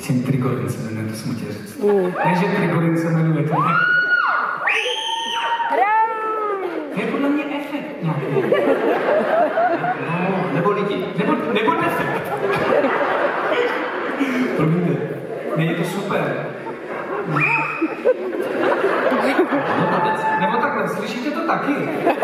Těm Trigorin se jmenuje, to jsem chtěl říct. Ne, že Trigorin se jmenuje, to ne. To je podle mě efekt nějaký. No, nebo lidi, nebo defekt. Promiňte, není to super. Nebo takhle, slyšíte to taky?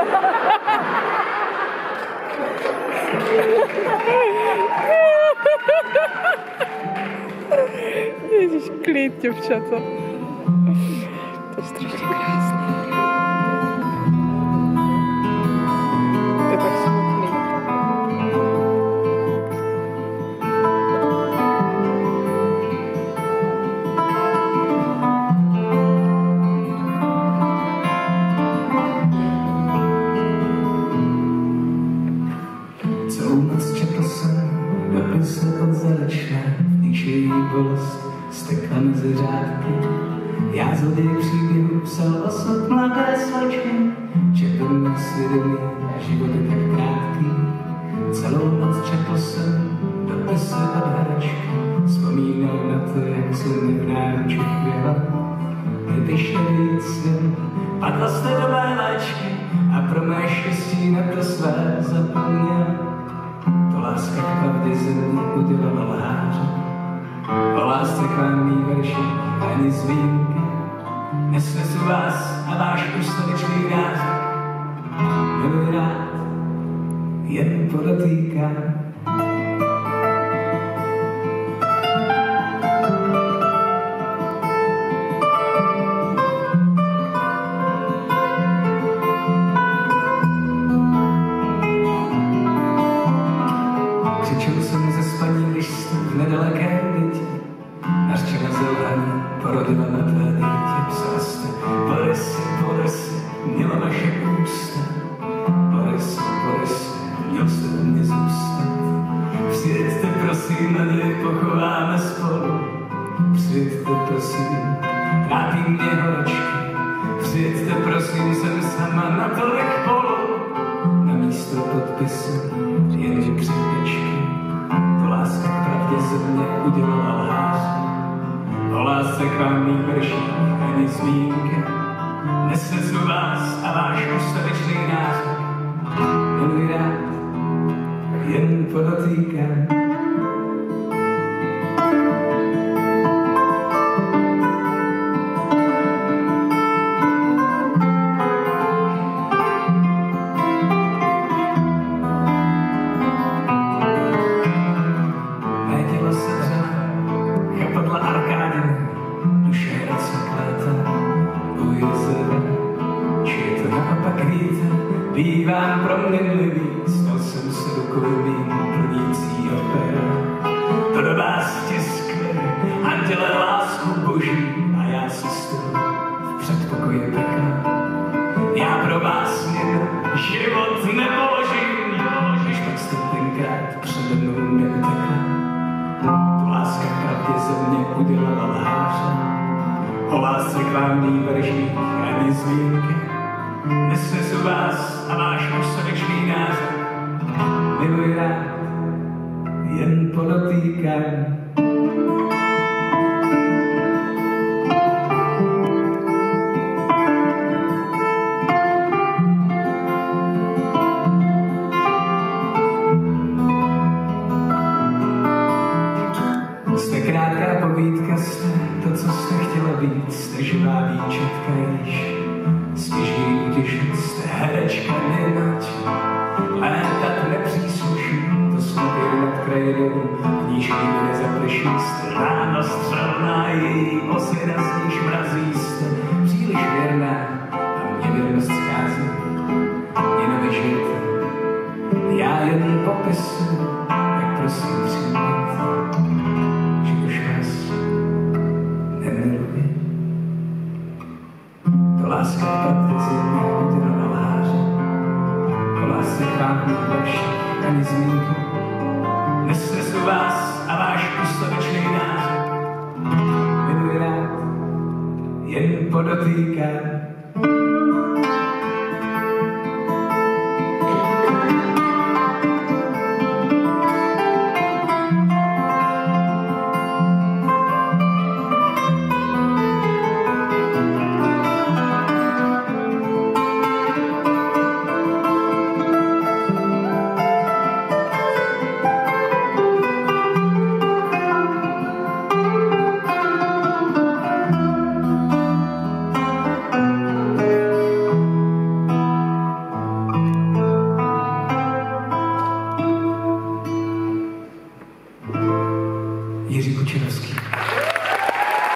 Ježiš, klid, děvčata. To je strašně krásné. To je tak smutný. Celou noc četl jsem dopisy od Zalečné, v níž její bolest stekla mezi řádky. Já zloděj příběhu psal osud mladé slečny, četl mě svědomí a život je tak krátký. Celou noc četl jsem dopisy od herečky, vzpomínal na to, jak se mi v náruči chvěla. Když nevíc svět, padla jste do mé léčky a pro mé štěstí na to své zapomněl. To láska k pravdě ze mě udělala lháře. O lásce k vám mý verši ani zmínky. Nesnesu vás a váš ustavičný názor. Miluji rád, jen podotýkám. Křičel jsem ze spaní, když jste v nedalekém bytě nařčena zelhaní porodila na tvé dítě. Psala jste, Borisy, měla vaše ústa. Borisy, měl jste u mě zůstat. Přijeďte prosím, naději pochováme spolu. Přijeďte prosím, trápí mě horečky. Přijeďte prosím, jsem sama na tolik polu. Na místo podpisu jen křivečky. To láska k pravdě ze mě udělala lhář. O lásce k vám mý verši ani zmínka. Nesnesu vás a váš ustavičný názor. Miluji rád, jen podotýkám. Bývám proměnlivý, stal jsem se rukojmím plnící opera. To do vás tiskne, anděle lásku boží, a já si stůl v předpokoji pekla. Já pro vás jen život nepoložím, když pak jste tenkrát přede mnou neutekla. Tu láska pravdě ze mě udělala lháře. O lásce k vám mý veržích ani zmínky. Nesnesu vás a váš ustavičný názor. Miluji rád, jen podotýkám. Jste krátká povídka, jste to, co jste chtěla být. Jste živá výčetka již. Stěží utěšit, jste herečka nenať. Létat nepřísluší, to snopěr nad krajinou. V níž nikdy nezaprší, jste ráno střelná, její osvěda z níž mrazí. Jste příliš věrná a mě věrnost schází. Mě nevyžijete, já jen popisuju, tak prosím přijměte, že už vás nemiluji. To láska pravdě ze mě udělala lháře. O lásce k vám mých verších ani zmínky. Nesnesu vás a váš ustavičný názor. Miluji rád, jen podotýkám.